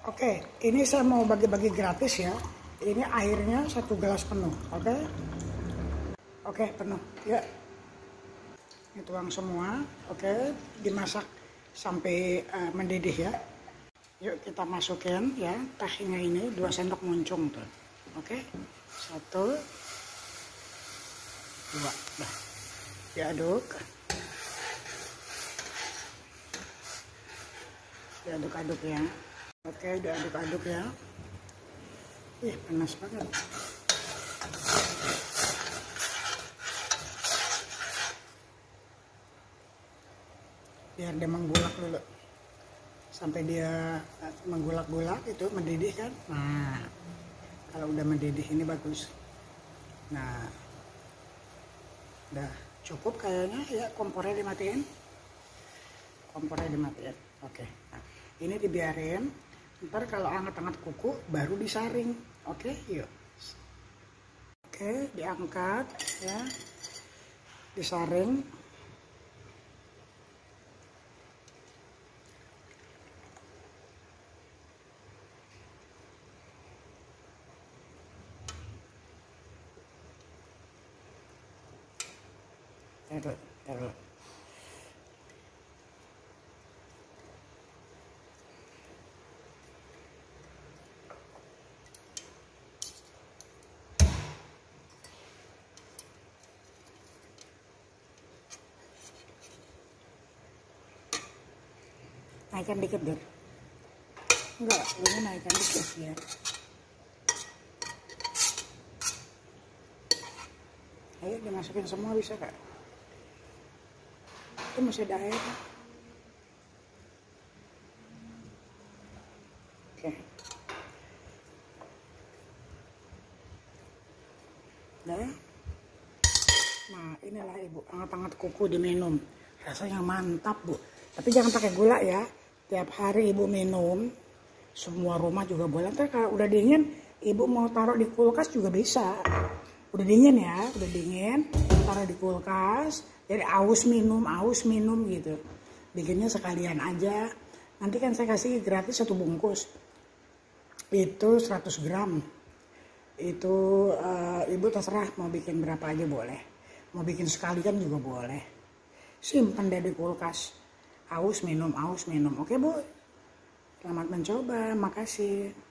Oke, ini saya mau bagi-bagi gratis ya. Ini airnya 1 gelas penuh, oke? Oke, penuh. Ya. Ini tuang semua, oke? Dimasak sampai mendidih ya. Yuk kita masukin ya tahinya ini 2 sendok muncung tuh. Oke? 1, 2. Nah, diaduk. Diaduk-aduk ya. Oke, diaduk-aduk ya. Ih, panas banget. Biar dia menggulak dulu. Sampai dia menggulak-gulak itu mendidih kan. Nah, kalau udah mendidih ini bagus. Nah, udah cukup kayaknya ya, kompornya dimatiin. Kompornya dimatiin. Oke. Nah, ini dibiarin. Ntar kalau hangat-hangat kuku baru disaring. Oke, yuk. Oke, diangkat ya. Disaring. Taruh. Naikkan dikit deh. Enggak, ini naikkan dikit ya. Ayo dimasukin semua bisa kak. Itu masih ada air. Oke. Nah, inilah ibu, hangat-hangat kuku diminum. Rasanya mantap bu. Tapi jangan pakai gula ya. Tiap hari ibu minum, semua rumah juga boleh. Ntar kalau udah dingin, ibu mau taruh di kulkas juga bisa. Udah dingin ya, udah dingin, taruh di kulkas. Jadi aus minum gitu. Bikinnya sekalian aja. Nanti kan saya kasih gratis 1 bungkus. Itu 100 gram. Itu ibu terserah mau bikin berapa aja boleh. Mau bikin sekalian juga boleh. Simpan deh di kulkas. Aus minum. Oke bu, selamat mencoba, makasih.